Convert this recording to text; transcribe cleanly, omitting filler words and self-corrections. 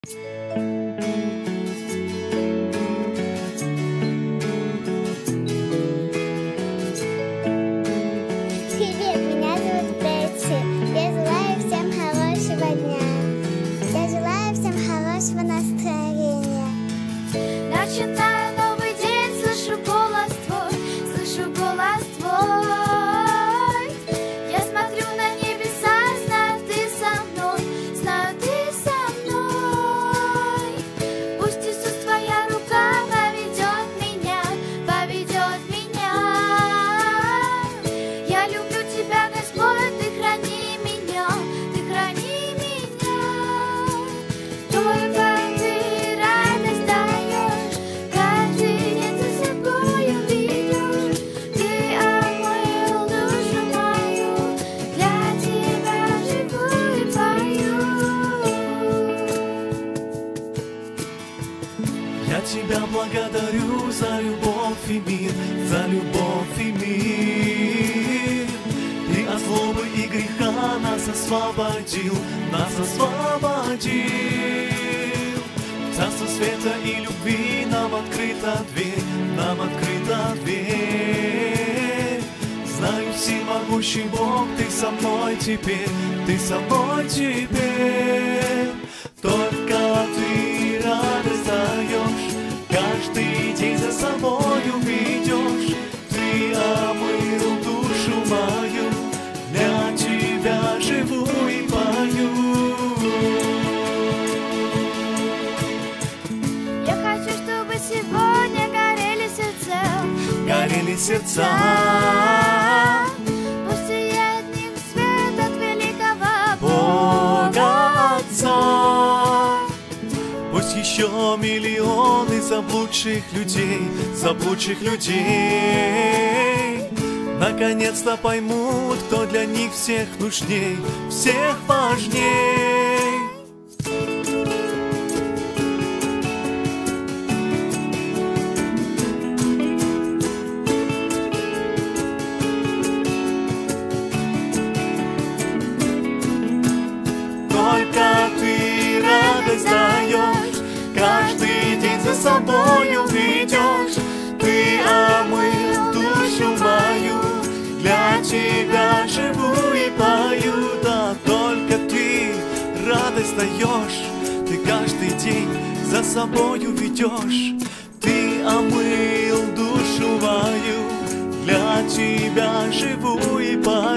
Привет, меня зовут Бетси. Я желаю всем хорошего дня. Я желаю всем хорошего настроения. Начинаю новый день, слышу голос твой. Я смотрю на небеса, знаю, ты со мной, знаю, ты со мной. Пусть Иисус, твоя рука поведет меня. Я люблю тебя, Господь, ты храни меня. Только ты радость даешь, каждый день за собою ведешь. Ты омыл душу мою, для тебя живу и пою. Я тебя благодарю за любовь и мир, за любовь и мир. Ты от злобы и греха нас освободил. Царство света и любви нам открыта дверь. Знаю, всемогущий Бог, ты со мной теперь. Только ты радость даешь, каждый день за собою ведешь. Ты омыл душу мою, для тебя живу и пою. Я хочу, чтобы сегодня горели сердца. Пусть сияет в них свет от великого Бога Отца. Пусть еще миллионы заблудших людей наконец-то поймут, кто для них всех нужней, всех важней. Только ты радость даешь, каждый день за собою ведешь. Ты омыл душу мою, для тебя живу и пою. Да, только ты радость даешь, ты каждый день за собою ведешь. Ты омыл душу мою, для тебя живу и пою.